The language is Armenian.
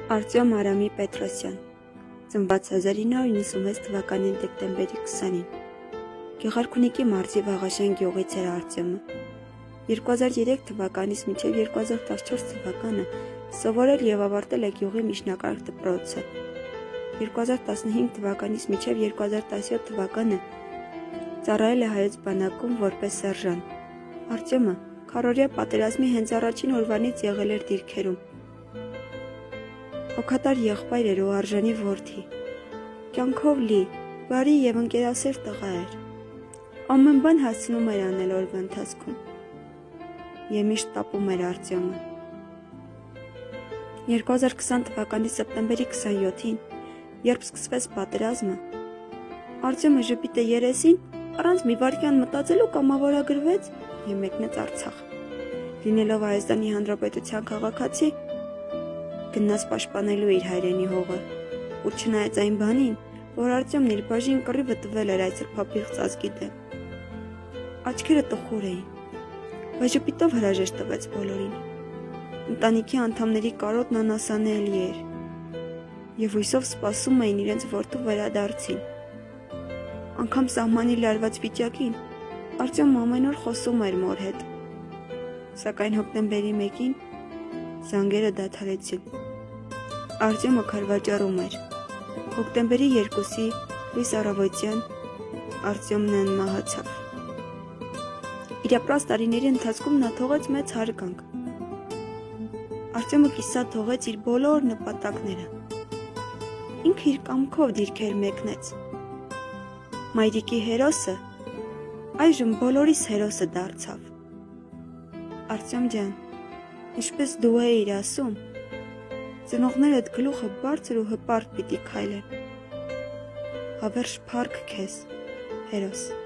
Արտյոմ Արամի Պետրոսյան, ծնված 1996 թվականի դեկտեմբերի 20-ին, Գեղարքունիքի մարզի Վաղաշեն գյուղից էր Արտյոմը։ 2003 թվականից մինչև 2014 թվականը սովորել և ավարտել է գյուղի միջնակարգ դպրոցը։ 2015 թվականից մինչև 2017 թվականը ծառայել է հայոց բանակում որպես սերժան։ Արտյոմը քառօրյա պատերազմի հենց առաջին օրվանից եղել էր դիրքերում։ Հոգատար եղբայր էր ու արժանի որդի, կյանքով լի, բարի և ընկերասեր տղա էր, ամեն բան հասցնում էր անել օրվա ընթացքում, և միշտ տապում էր Արտյոմը։ 2020 թվականի սեպտեմբերի 27-ին, երբ սկսվեց պատերազմը, Արտյոմը ժպիտ է երեսին, առանց մի վայրկյան մտածելու կամավորագրվեց և մեկնեց Արցախ, լինելով Հայաստանի Հանրապետության քաղաքացի, գնաց պաշտպանելու իր հայրենի հողը, ու չնայած այն բանին, որ Արտյոմն իր բաժին կռիվը տվել էր այդ սրբափիղծ ազգի դեմ։ Աչքերը տխուր էին, բայց ժպիտով հրաժեշտ տվեց բոլորին։ Ընտանիքի անդամների կարոտն անասանելի էր, և հույսով սպասում էին իրենց որդու վերադարձին։ Անգամ սահմանի լարված վիճակին Արտյոմն ամեն օր խոսում էր մոր հետ, սակայն հոկտեմբերի 1-ին զանգերը դադարեցին։ Արտյոմը քարվաճառում էր։ Հոկտեմբերի 2-ի լույս առավոտյան Արտյոմն մահացավ։ Իր ապրած տարիների ընթացքում նա թողեց մեծ հարգանք։ Արտյոմը կիսատ թողեց իր բոլոր նպատակները։ Ինքը իր կամքով դիրքեր մեկնեց։ Մայրիկի հերոսը այժմ բոլորիս հերոսը դարձավ։ Արտյոմ ջան, ինչպես դու էիր ասում, ծնողներդ գլուխը բարձր ու հպարտ պիտի քայլեն։ Հավերժ փառք քեզ, հերոս։